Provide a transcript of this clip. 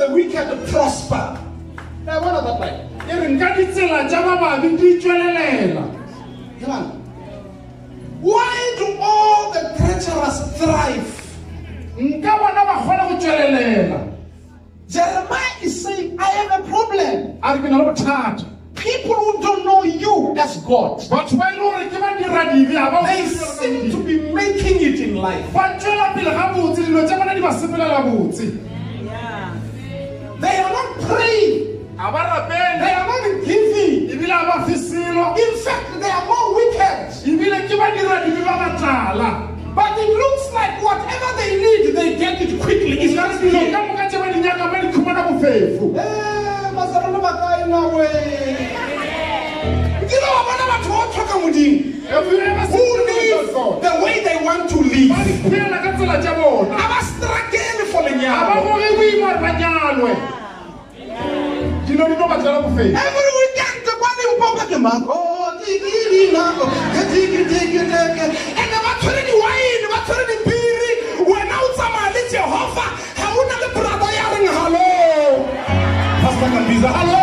the wicked prosper. Now, what are that like? Why do all the treacherous thrive? Jeremiah is saying, I have a problem. People who don't know you as God, they seem to be making it in life. They are not praying. They are not giving. In fact, they are more wicked. But it looks like whatever they need, they get it quickly. It's not who live the way they want to live. Every weekend, the one in Papa, and the maternity wine, the maternity beer, when out some little hoffer, how would the brother yelling hello? Pastor Kabiza, hello.